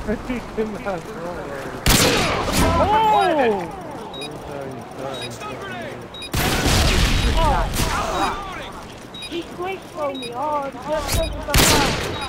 He cannot roll. Oh! He quick for me. Oh, just because of the fire.